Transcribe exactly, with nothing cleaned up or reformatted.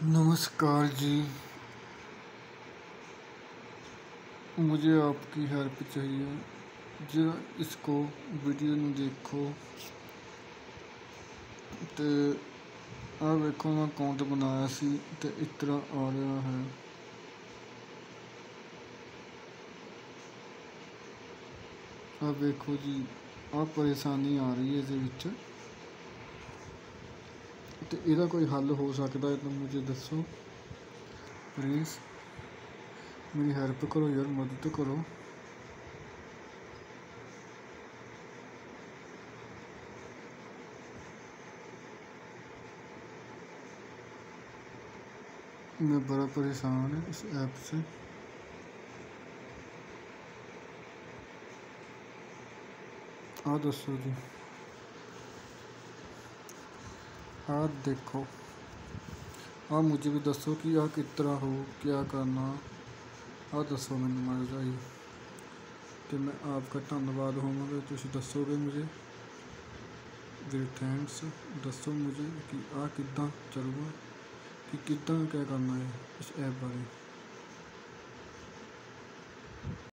नमस्कार जी। मुझे आपकी हेल्प चाहिए। जरा इसको वीडियो ਨੂੰ देखो ਤੇ आ वेखो मैं अकाउंट बनाया सी ते इस तरह आ रहा है। आ वेखो जी, आ परेशानी आ रही है इहदे विच ते इहदा कोई हल हो सकता है तो मुझे दसो प्लीज़। मेरी हेल्प करो यार, मदद करो। मैं बड़ा परेशान है इस ऐप से। आ दसो जी, आ देखो, आ मुझे भी दसो कि आ किस तरह हो, क्या करना। आ दसो मैनू माड़ा जी, तो मैं आपका धन्यवाद होवांगा तुसीं दसोगे मुझे। Very thanks. दसो मुझे कि आ किद्दां चलूगा, कि किद्दां क्या करना है इस ऐप बारे।